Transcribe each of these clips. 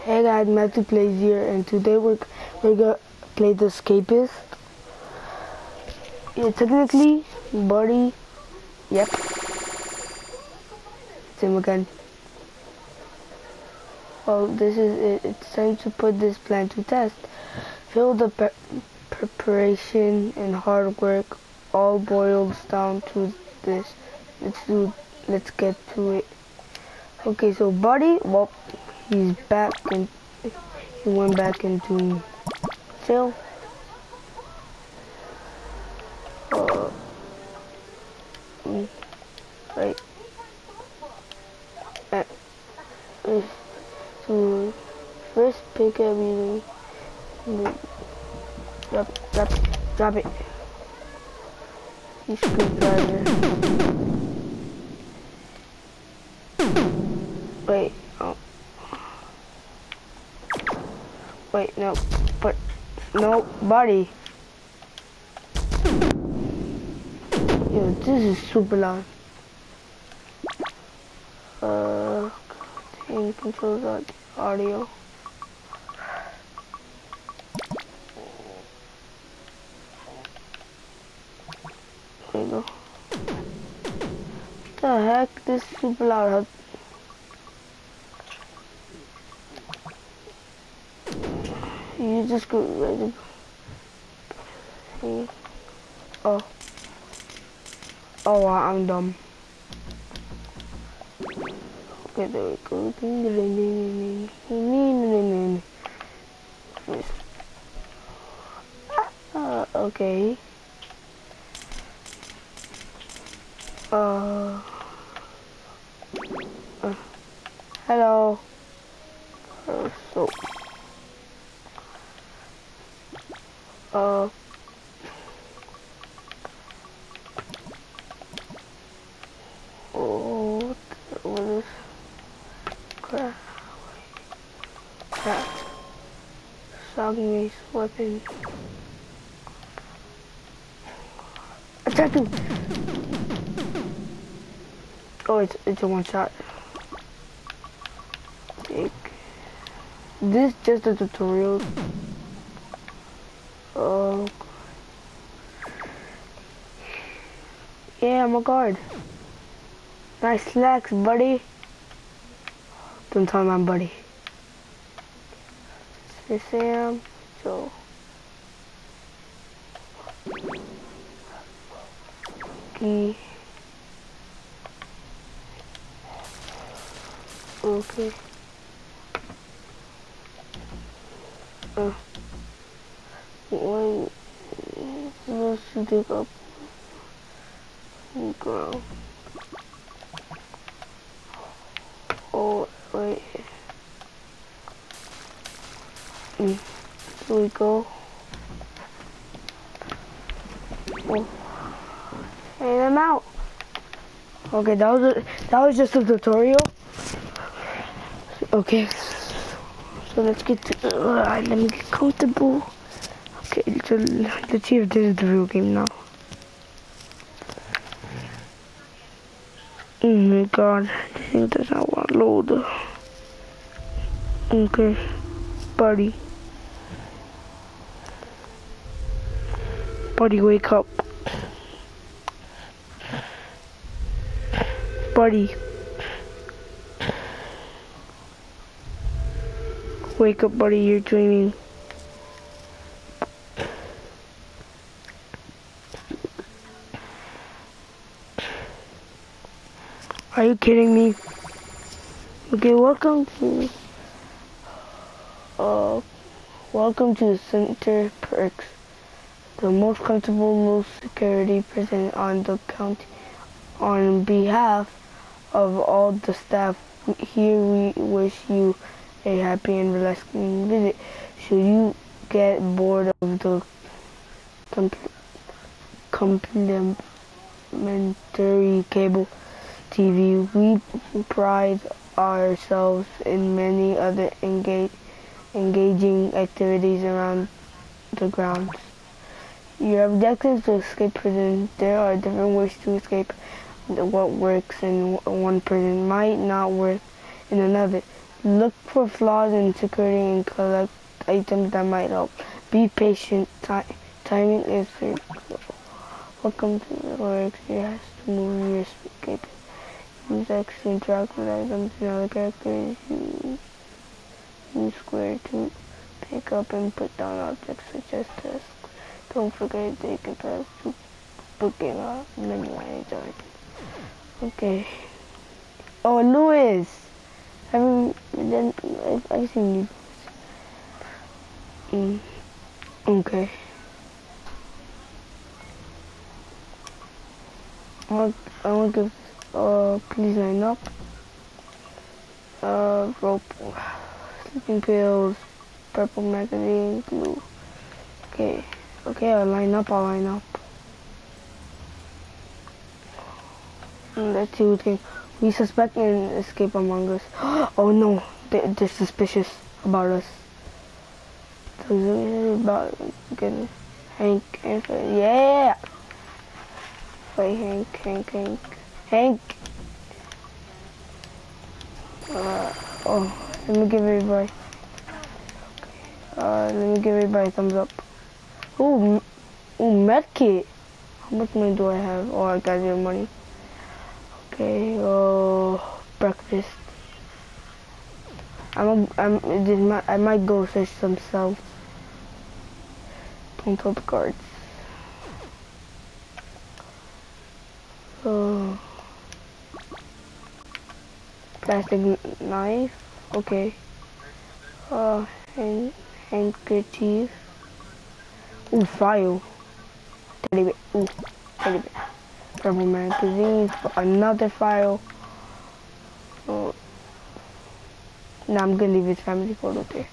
Hey guys, Matthew Plays here, and today we're gonna play the Escapist. Yeah, technically, Buddy. Yep, it's him again. Well, this is it. It's time to put this plan to test. Feel the preparation and hard work all boils down to this. Let's get to it. Okay, so Buddy, well, he's back and he went back into jail. Right. So first pick everything. Drop it. You screwdriver. Wait, oh. Wait, no, but no, Buddy. Yo, this is super loud. Team controls audio. There you go. What the heck? This is super loud. You just go ready. Oh, I'm dumb. Okay, there we go. Okay. Hello. So. Oh, what is crap? Shocking weapon. Attack him! Oh, it's a one shot. This just a tutorial. Oh. Yeah, I'm a guard. Nice slacks, buddy. Don't tell my buddy. It's Sam, so. Okay. Okay. One. Supposed to dig up. Ground. Oh, wait. Here we go. Oh. And I'm out. Okay, that was just a tutorial. Okay. So let's get to, let me get comfortable. Okay, so let's see if this is the real game now. Oh my god, this thing does not want to load. Okay, Buddy. Buddy, wake up. Buddy. Wake up, Buddy, you're dreaming. Are you kidding me? Okay, welcome to Center Perks, the most comfortable, most security prison on the county. On behalf of all the staff here, we wish you a happy and relaxing visit. Should you get bored of the complimentary cable TV, we pride ourselves in many other engaging activities around the grounds. Your objective is to escape prison. There are different ways to escape. What works in one prison might not work in another. Look for flaws in security and collect items that might help. Be patient. Timing is very crucial. Welcome to the work. You have to move your escape. Use X to interact with items and other characters. Use square to pick up and put down objects such as tasks. Don't forget they can pass to booking a menu anytime. Okay. Oh, Louis! I've seen you. Okay. I want to give, please line up. Rope, sleeping pills, purple magazine, blue. Okay, I'll line up. Let's see who can. We suspect an escape among us. Oh no, they're suspicious about us. So about getting Hank and yeah. Wait, Hank. Oh, let me give everybody. Let me give everybody a thumbs up. Ooh, medkit. How much money do I have? Oh, I got your money. Okay, breakfast. I might go search some cells. Don't tell the guards. Plastic knife. Okay. Handkerchief. Ooh, file. Teddy bear. Ooh, teddy bear. Purple magazines. Another file. Oh. Now I'm gonna leave his family photo there.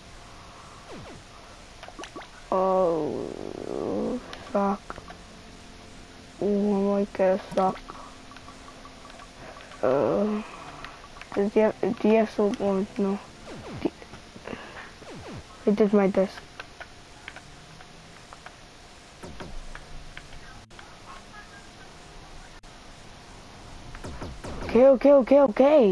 Oh, sock. Ooh, I might get a sock. Do you have soap on? No. It is my desk. Okay.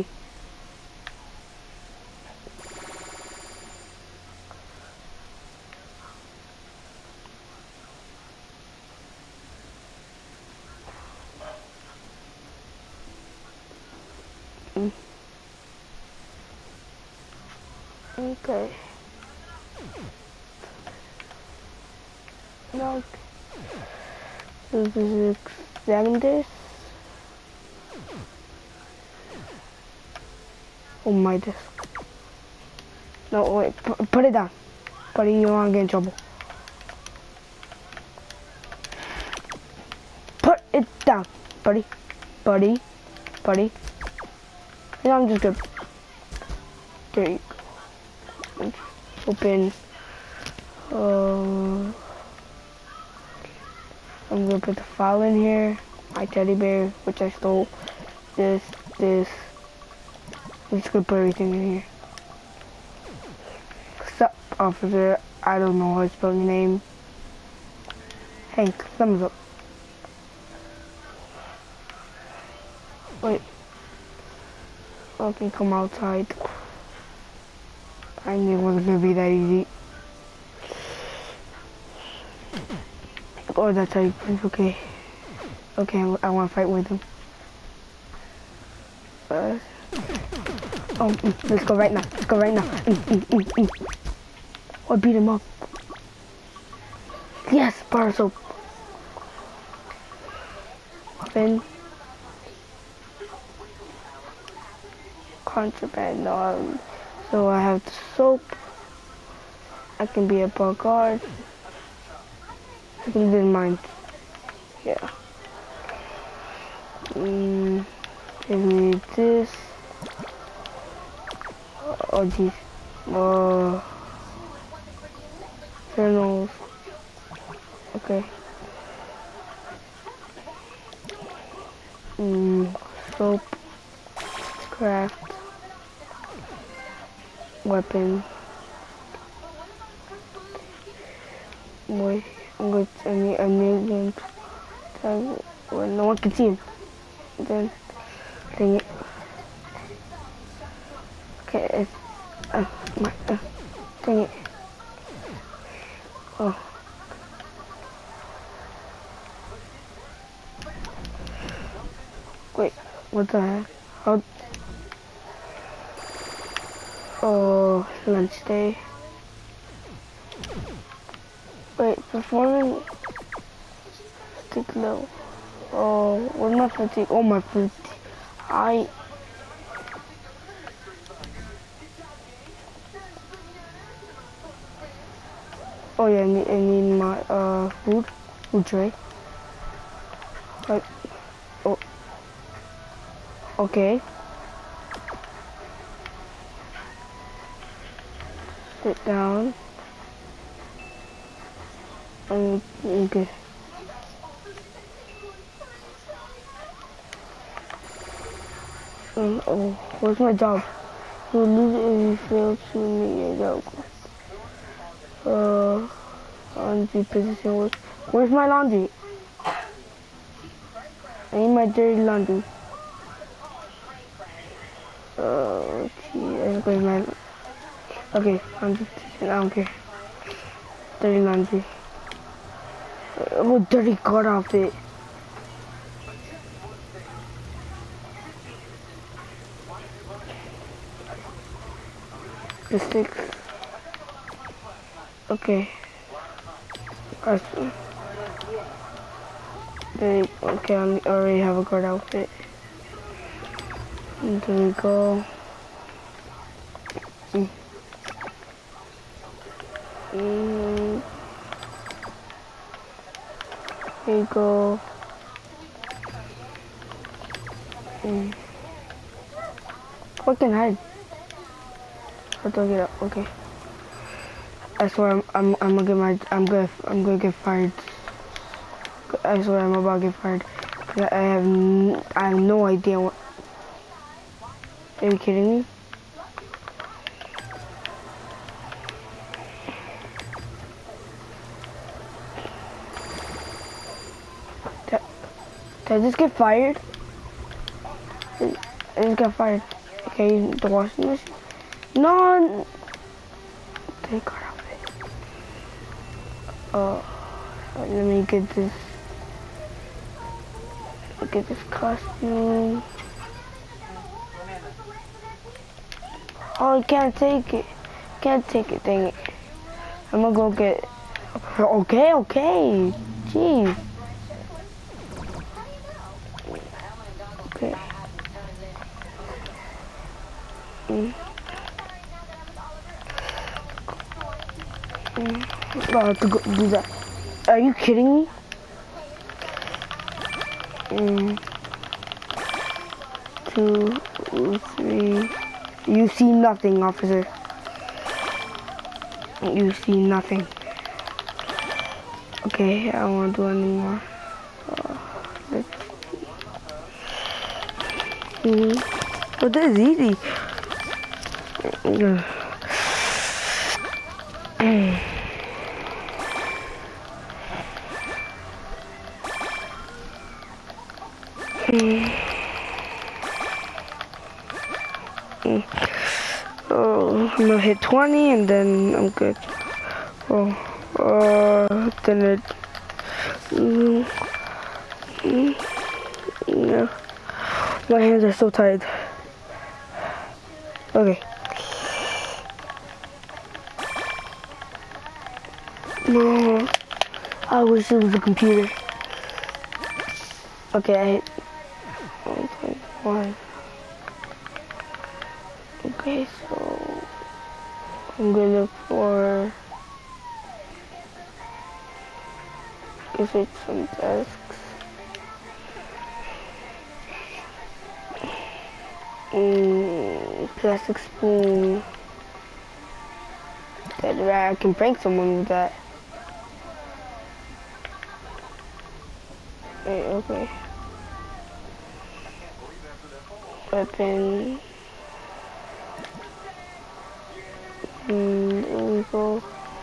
Okay. Now, so this is examine this. Oh, my desk. No, wait, put it down. Buddy, you don't want to get in trouble. Put it down, buddy. And I'm just gonna. There you go. Open. I'm gonna put the file in here. My teddy bear, which I stole. This. I'm just gonna put everything in here. Sup, officer. I don't know how to spell your name. Hank, thumbs up. Wait. I can come outside. I knew it wasn't gonna be that easy. Oh, that's how you think. Okay. I want to fight with him. Let's go right now. Oh, beat him up. Yes, bar soap. Weapon. Contraband. So I have the soap. I can be a bar guard. I can do mine. Yeah. Give me this. Oh geez. Journals. Okay. Soap. Craft. Weapon. Wait, I need to no one can see him. Then dang it. Okay, Dang it. Oh. Wait, what the heck? How? Oh, lunch day. Wait, performing fatigue level. Oh, what's my fatigue? Oh, my fatigue. Oh yeah, I need my food tray. Like, oh, okay. Sit down. Okay. Oh, where's my job? You'll lose it if you fail to meet your job. Laundry position. Where's my laundry? I need my dirty laundry. Where's my... Okay, laundry position. I don't care. Dirty laundry. Oh, dirty guard outfit. The 6. Okay. Okay, I already have a guard outfit. And there we go. There you go. What can I hide? How do I get up? Okay. I swear I'm gonna get fired. I swear I'm about to get fired. I have no idea what. Are you kidding me? Did I just get fired? I just got fired. Okay, the washing machine. No. Take her out of it. Let me get this. Get this costume. Oh, I can't take it. Can't take it, dang it. I'm gonna go get... Okay. Jeez. Okay. I have to go do that. Are you kidding me? Two, 3. You see nothing, officer. You see nothing. Okay, I don't want to do anymore. Let's see. But this is easy. Oh, I'm gonna hit 20 and then I'm good. Then it. No. My hands are so tired. Okay. No. I wish it was a computer. Okay, I hit 1.1. Okay, so I'm gonna look for if it's some desks. Plastic spoon. That I can prank someone with that. Okay. Weapon. There we go.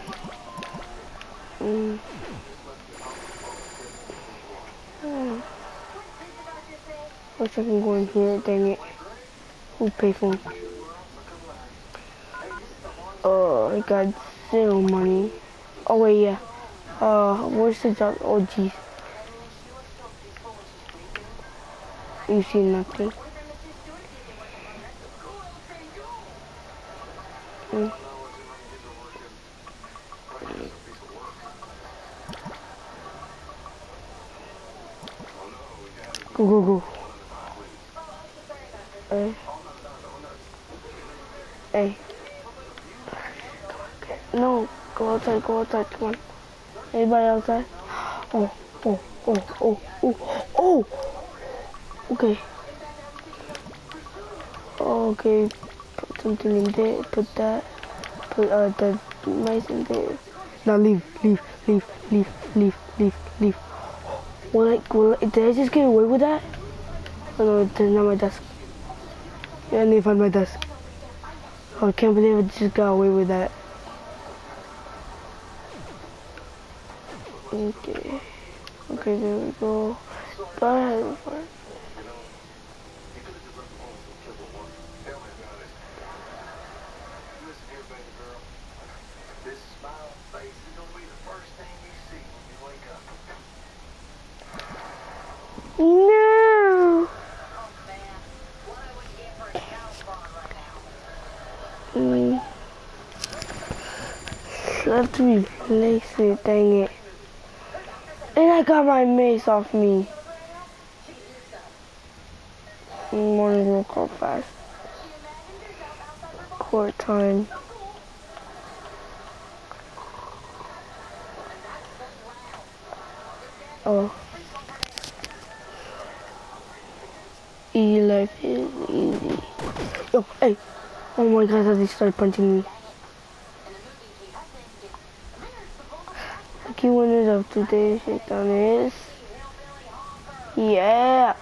Wish I can go in here, dang it. Who paid for me? I got 0 money. Oh wait, yeah. Where's the job? Oh jeez. You see nothing. Mm. Go, go, go. Hey. Hey. No, go outside, come on. Anybody outside? Oh, oh, oh, oh, oh, oh! Okay. Okay, put something in there, put that, put the mice in there. Now leave. Did I just get away with that? Oh no, it's not my desk. Yeah, I need to find my desk. Oh, I can't believe I just got away with that. Okay. Okay, there we go. Go ahead. No! I have to replace it, dang it. And I got my mace off me. Morning will call fast. Court time. Oh. E-life is easy. Oh, hey. Oh my god, how they started punching me. The key winners of today's shakedown is... Yeah!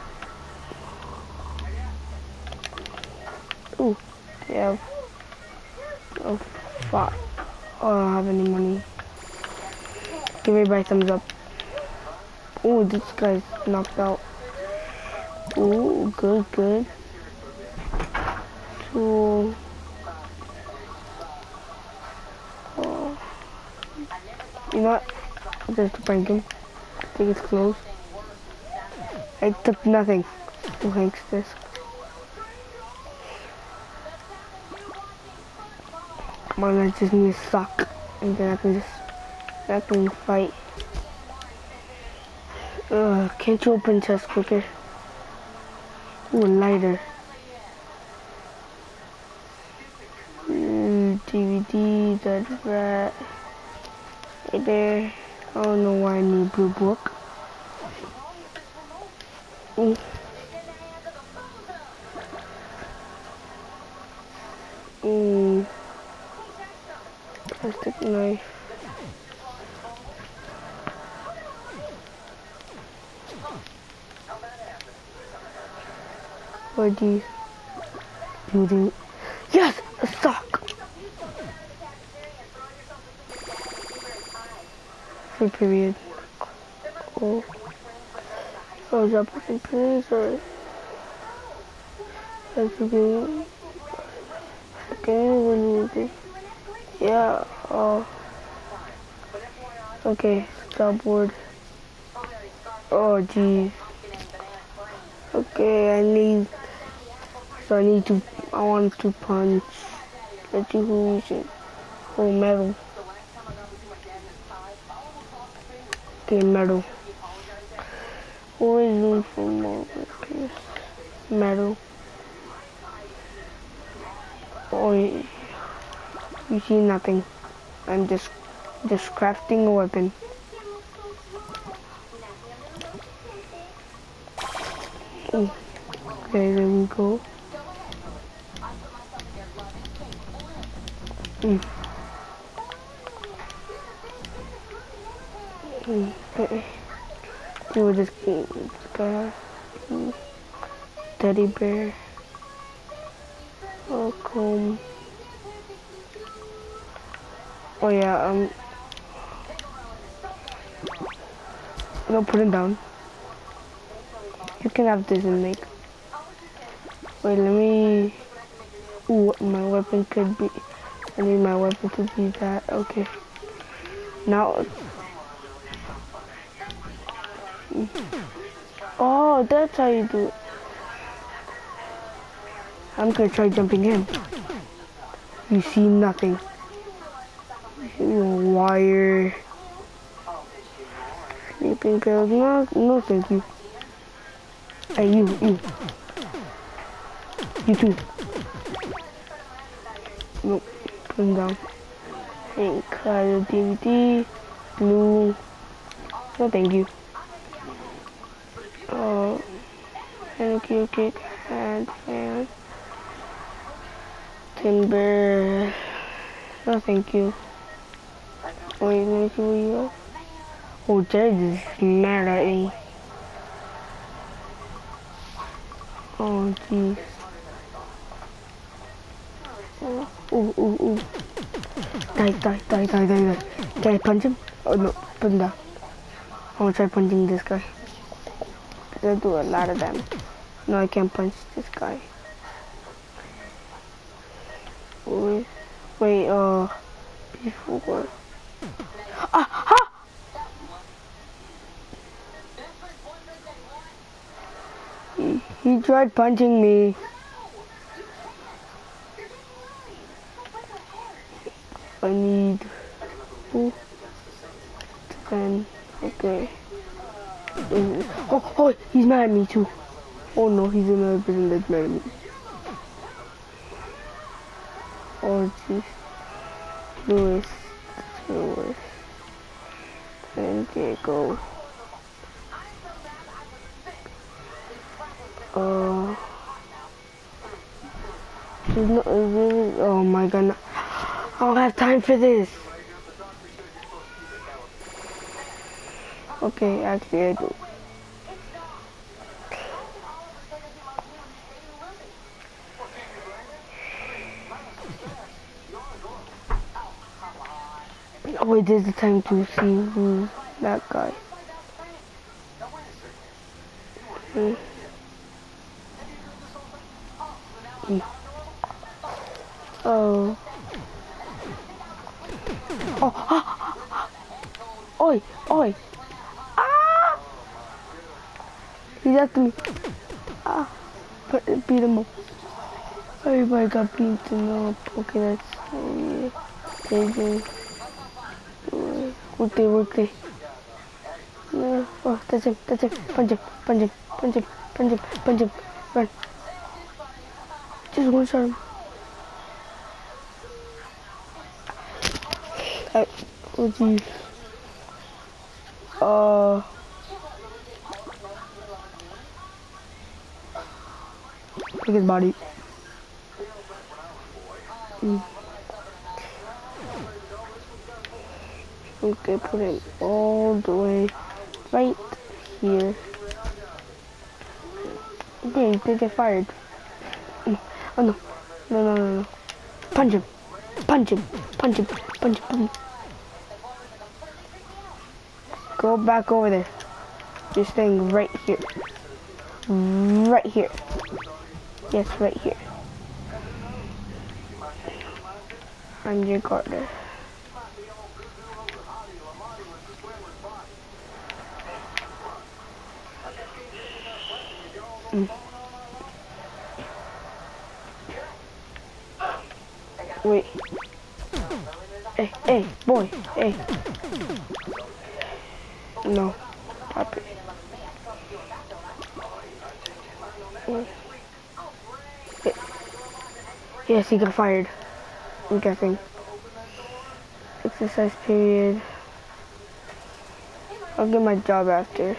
Ooh, yeah. Oh, fuck. Oh, I don't have any money. Give everybody a thumbs up. Ooh, this guy's knocked out. Ooh, good. Ooh. Oh. You know what? Just prank him. I think it's closed. I took nothing. Who hanks this? Come on, I just need a sock. And then I can fight. Can't you open chest quicker? Ooh, a lighter. DVD, that's right. Right there. I don't know why I need blue book. Plastic knife. What are these? Beauty. Yes! A sock! For period. Oh. Oh, drop it in period, sorry. That's okay. Okay, yeah, oh. Okay, stop board. Oh, geez. Okay, I want to punch. Let's see who is it. Oh, metal. Okay, metal. Always room for more workers. Metal. Oh, you see nothing. I'm just crafting a weapon. Okay, there we go. Okay. Do this game. Teddy bear. Oh, comb. Oh yeah. No, put it down. You can have this and make. Wait, let me. Ooh, my weapon could be. I need my weapon to be that. Okay. Now. Oh, that's how you do it. I'm gonna try jumping in. You see nothing. Wire. Sleeping pills. No, no, thank you. Hey, you. You too. Nope. Put him down. Hey, color DVD. Blue. No, thank you. Oh. Thank you, kick. Hand fan. Timber. No, thank you. Wait, let me see where you are. Oh, Jared is mad at me. Oh, jeez. Ooh. Die. Can I punch him? Oh, no. Put him down. I'm gonna try punching this guy. They'll do a lot of damage. No, I can't punch this guy. Wait, before. He tried punching me. I need 10. Okay. Oh, he's mad at me too. Oh no, he's another person that's mad at me. Oh jeez. Lewis. And Diego. There's no, oh my god, no. I don't have time for this. Okay, actually I do. Oh wait, there's the time to see who's that guy. Oh. Oi. Ah! He's after me. Beat him up. Everybody got beaten up. Okay, that's amazing. Work day. No. Oh, that's him. Punch him. Run. Just one shot him. Oh geez. Look his body. Okay, put it all the way right here. Okay, they get fired. Oh no. Punch him. Go back over there. You're staying right here. Yes, right here. I'm your guarder. Wait. Hey, boy. Hey. No. Stop it. Yes, he got fired. I'm guessing. Exercise period. I'll get my job after.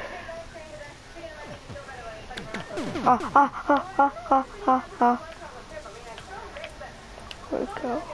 Workout.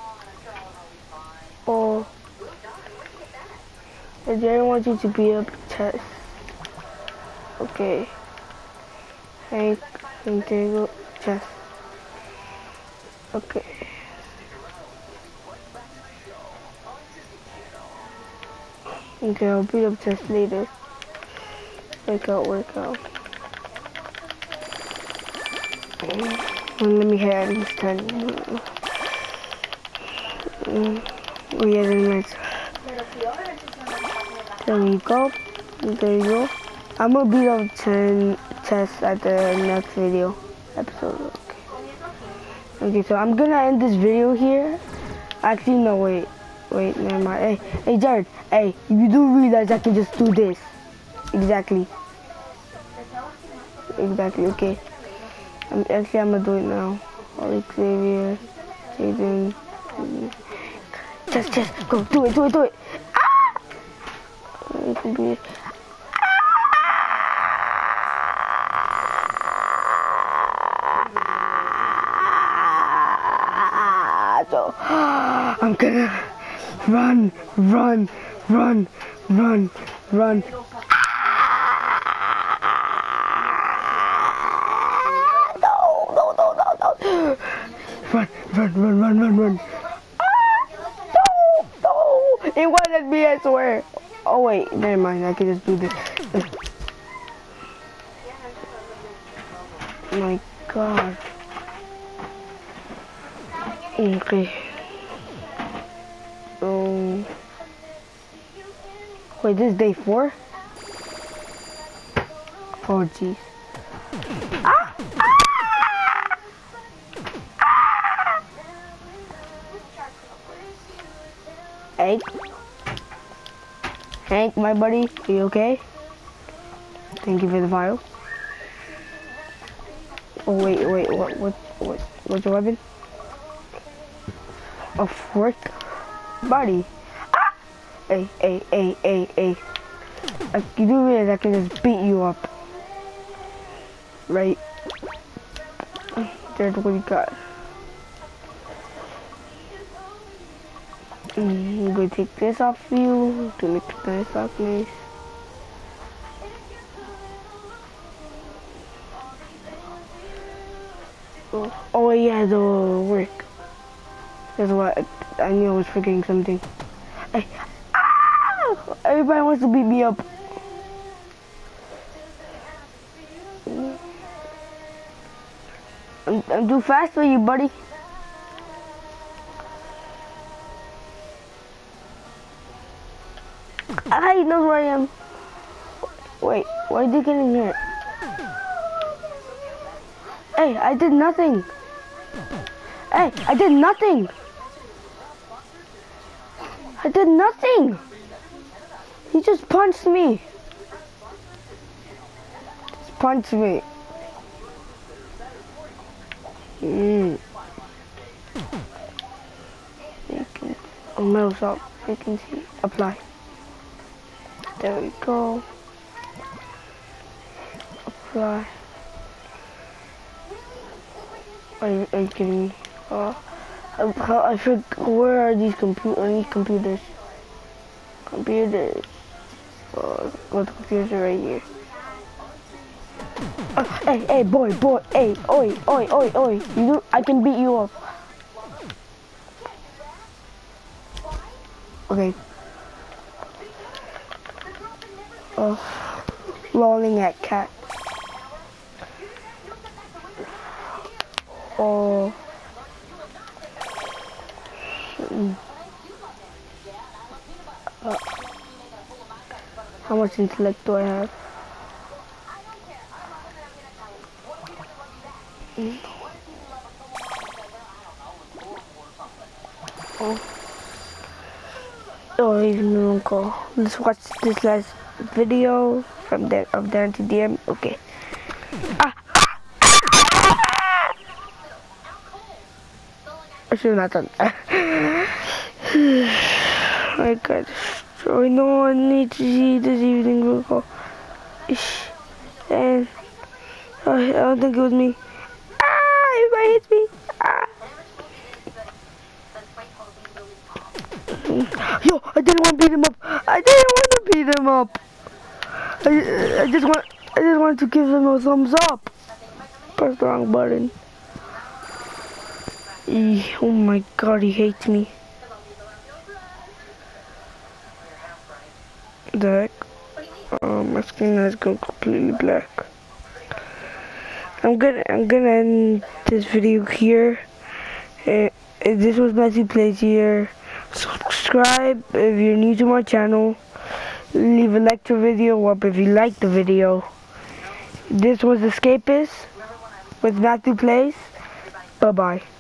Oh, I didn't want you to be able to chest. Okay. Hank, table, chest. Okay. Okay, I'll beat up chest later. Workout. Let me hit at least 10. Oh yeah, then nice. There we go. There you go. I'm gonna beat up 10 tests at the next video episode. Okay, so I'm gonna end this video here. Actually, no, wait, never mind. Hey, Jared. Hey, you do realize I can just do this? Exactly. Okay. I'm gonna do it now. Ollie, Xavier, Jaden. Just go, do it. Ah! It can be. So I'm gonna run. Run. No! It wasn't me, I swear. Oh wait, never mind. I can just do this. Oh my God. Okay. Wait, this is day 4? Oh jeez. Hank, my buddy, are you okay? Thank you for the file. Oh wait, what's your weapon? A fork? Buddy. Ah! Hey. You do realize I can just beat you up. Right? There's what you got. I'm going to take this off you to make it nice darkness. Oh yeah, the work. That's what I knew I was forgetting something. Hey. Ah! Everybody wants to beat me up. I'm too fast for you, buddy. He knows where I am. Wait, why did you get in here? Hey, I did nothing. Hey, I did nothing. He just punched me. Oh, metal shop. Vacancy. Apply. There we go. Apply. Are you kidding me? I forgot. Where are these computers? Computers. Well, the computers are right here. Hey, boy. Hey, oi. I can beat you up. Okay. Lolling at cat. How much intellect do I have? Oh, he's no uncle. Let's watch this last video from Darren to DM. Okay. I should have not done that. I got destroyed. No one needs to see this evening video. And I don't think it was me. Everybody hits me. Yo, I didn't want to beat him up. I just want to give him a thumbs up. Press the wrong button. Oh my god, he hates me. The heck? My screen has gone completely black. I'm gonna end this video here. This was Matthew Plays here. Subscribe if you're new to my channel. Leave a like to the video up if you like the video. This was Escapist with Matthew Plays. Bye bye.